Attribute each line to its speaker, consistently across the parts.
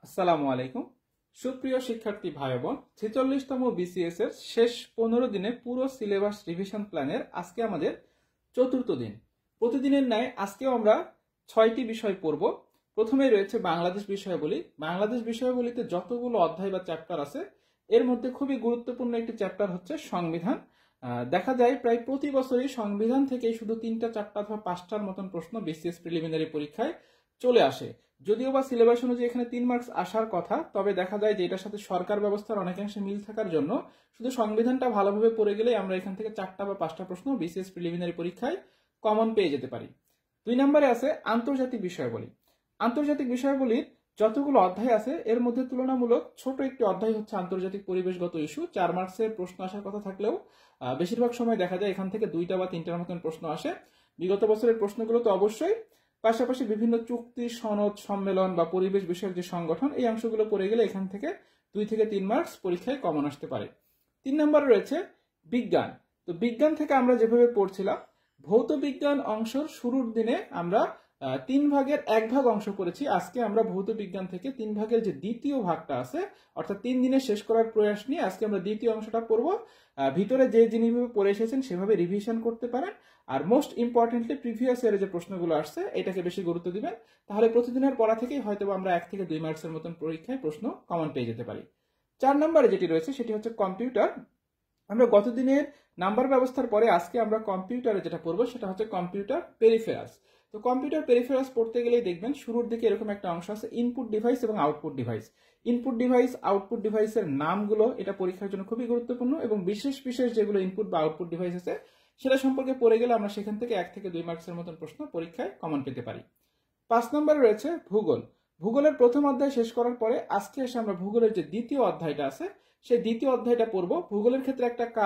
Speaker 1: আসসালামু আলাইকুম। সুপ্রিয় শিক্ষার্থী ভাই বোন, 46তম বিসিএস এর শেষ 15 দিনে পুরো সিলেবাস রিভিশন প্ল্যানের আজকে আমাদের চতুর্থ দিন। প্রতিদিনের ন্যায় আজকেও আমরা 6টি বিষয় পড়ব। প্রথমেই রয়েছে বাংলাদেশ বিষয়াবলী। বাংলাদেশ বিষয়াবলীতে যতগুলো অধ্যায় বা চ্যাপ্টার আছে এর মধ্যে খুবই গুরুত্বপূর্ণ একটি চ্যাপ্টার হচ্ছে সংবিধান। দেখা যায় প্রায় প্রতি বছরই সংবিধান থেকেই শুধু 3টা 4টা অথবা 5টার মতন প্রশ্ন বিসিএস প্রিলিমিনারি পরীক্ষায় চলে আসে। যদিও বা সিলেবাস অনুযায়ী এখানে 3 মার্কস আসার কথা, তবে দেখা যায় যে এটার সাথে সরকার ব্যবস্থার অনেকাংশে মিল থাকার জন্য শুধু সংবিধানটা ভালোভাবে পড়ে গেলেই আমরা এখান থেকে 4টা বা 5টা প্রশ্ন বিসিএস প্রিলিমিনারি পরীক্ষায় কমন পেয়ে যেতে পারি। 2 নম্বরে আছে আন্তর্জাতিক বিষয়াবলী। আন্তর্জাতিক বিষয়াবলীর যতগুলো অধ্যায় আছে এর মধ্যে তুলনামূলক ছোট একটি অধ্যায় হচ্ছে আন্তর্জাতিক পরিবেশগত ইস্যু। 4 মার্কসের প্রশ্ন আসার কথা থাকলেও বেশিরভাগ সময় দেখা যায় এখান থেকে 2টা বা 3টার মতন প্রশ্ন আসে। বিগত বছরের প্রশ্নগুলো তো অবশ্যই, পাশাপাশি বিভিন্ন চুক্তি, সনদ, সম্মেলন বা পরিবেশ বিষয়ক যে সংগঠন, এই অংশগুলো পড়ে গেলে এখান থেকে 2 থেকে 3 মার্কস পরীক্ষায় কমন আসতে পারে। 3 নম্বরে রয়েছে বিজ্ঞান। তো বিজ্ঞান থেকে আমরা যেভাবে পড়ছিলাম, ভৌত বিজ্ঞান অংশের শুরুর দিনে আমরা 3 ভাগের 1 ভাগ অংশ করেছি। আজকে আমরা ভৌত বিজ্ঞান থেকে 3 ভাগের যে দ্বিতীয় ভাগটা আছে, অর্থাৎ 3 দিনে শেষ করার প্রয়াস নিয়ে আজকে আমরা দ্বিতীয় অংশটা পড়ব। ভিতরে যে যিনিভাবে পড়ে এসেছেন সেভাবে রিভিশন করতে পারেন। আর মোস্ট ইম্পর্টেন্টলি প্রিভিয়াস ইয়ারে যে প্রশ্নগুলো আসছে এটাকে বেশি গুরুত্ব দিবেন, তাহলে প্রতিদিনের পড়া থেকেই হয়তো আমরা 1 থেকে 2 মার্কসের মতন পরীক্ষায় প্রশ্ন কমন পেয়ে যেতে পারি। 4 নম্বরে যেটি রয়েছে সেটি হচ্ছে কম্পিউটার। আমরা গত দিনের নাম্বার ব্যবস্থার পরে আজকে আমরা কম্পিউটারে যেটা পড়বো সেটা হচ্ছে কম্পিউটার পেরিফেরালস। তো কম্পিউটার পেরিফেরালস পড়তে গেলেই দেখবেন শুরুর দিকে এরকম একটা অংশ আছে, ইনপুট ডিভাইস এবং output device. Input device, output ডিভাইসের নামগুলো এটা পরীক্ষার জন্য খুবই গুরুত্বপূর্ণ, এবং বিশেষ বিশেষ যেগুলো ইনপুট বা আউটপুট ডিভাইস আছে সেটা সম্পর্কে পড়ে গেলে আমরা সেখান থেকে 1 থেকে 2 মার্কসের মতন প্রশ্ন পরীক্ষায় কমন পেতে পারি। 5 নম্বরে রয়েছে ভূগোল। ভূগোলের প্রথম অধ্যায় শেষ করার পরে আজকে এসে আমরা ভূগোলের যে দ্বিতীয় অধ্যায়টা আছে সেই দ্বিতীয় অধ্যায়টা পড়বো। ভূগোলের ক্ষেত্রে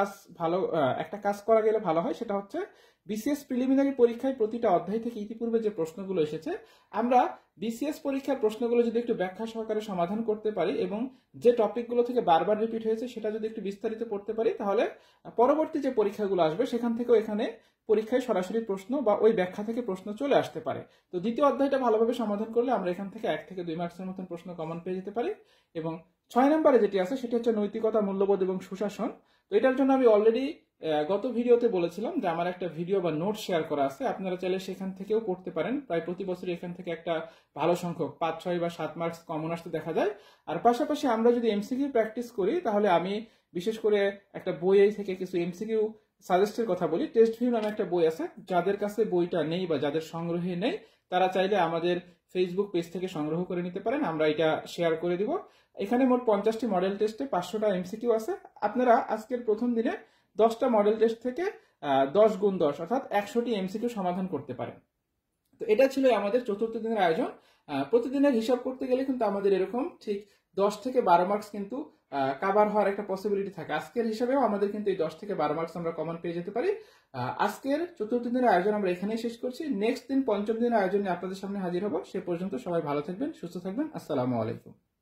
Speaker 1: একটা কাজ করা গেলে ভালো হয়, সেটা হচ্ছে বিসিএস প্রিলিমিনারি পরীক্ষায় প্রতিটা অধ্যায় থেকে ইতিপূর্বে যে প্রশ্নগুলো এসেছে আমরা বিসিএস পরীক্ষার প্রশ্নগুলো যদি একটু ব্যাখ্যা সহকারে সমাধান করতে পারি এবং যে টপিকগুলো থেকে বারবার রিপিট হয়েছে সেটা যদি একটু বিস্তারিত পড়তে পারি, তাহলে পরবর্তী যে পরীক্ষাগুলো আসবে সেখান থেকেও এখানে পরীক্ষায় সরাসরি প্রশ্ন বা ওই ব্যাখ্যা থেকে প্রশ্ন চলে আসতে পারে। তো দ্বিতীয় অধ্যায়টা ভালোভাবে সমাধান করলে আমরা এখান থেকে 1 থেকে 2 মার্কসের মতন প্রশ্ন কমন পেয়ে যেতে পারি। এবং 6 নম্বরে যেটি আছে সেটি হচ্ছে নৈতিকতা, মূল্যবোধ এবং সুশাসন। তো এটার জন্য আমি অলরেডি গত ভিডিওতে বলেছিলাম যে আমার একটা ভিডিও বা নোট শেয়ার করা আছে, আপনারা চাইলে সেখান থেকেও পড়তে পারেন। প্রায় প্রতি বছরই এখান থেকে একটা ভালো সংখ্যক 5, 6 বা 7 মার্কস কমন আসতে দেখা যায়। আর পাশাপাশি আমরা যদি এমসিকিউ প্র্যাকটিস করি তাহলে আমি বিশেষ করে একটা বই থেকে কিছু এমসিকিউ সাজেস্টের কথা বলি। টেস্ট ভিউ নামে একটা বই আছে, যাদের কাছে বইটা নেই বা যাদের সংগ্রহে নেই তারা চাইলে আমাদের ফেসবুক পেজ থেকে সংগ্রহ করে নিতে পারেন, আমরা এটা শেয়ার করে দিব। এখানে মোট 50টি মডেল টেস্টে 500টা এমসিকিউ আছে। আপনারা আজকের প্রথম দিনে 10টা মডেল টেস্ট থেকে 10 গুণ 10 অর্থাৎ 100টি এমসিকিউ সমাধান করতে পারেন। তো এটা ছিল আমাদের চতুর্থ দিনের আয়োজন। প্রতিদিনের হিসাব করতে গেলে কিন্তু আমাদের এরকম ঠিক 10 থেকে 12 মার্কস কিন্তু কাভার হওয়ার একটা পসিবিলিটি থাকে। আজকের হিসাবেও আমাদের কিন্তু এই 10 থেকে 12 মার্কস আমরা কমন পেয়ে যেতে পারি। আজকের চতুর্থ দিনের আয়োজন আমরা এখানেই শেষ করছি। নেক্সট দিন পঞ্চম দিনের আয়োজনে আপনাদের সামনে হাজির হব। সে পর্যন্ত সবাই ভালো থাকবেন, সুস্থ থাকবেন। আসসালামু আলাইকুম।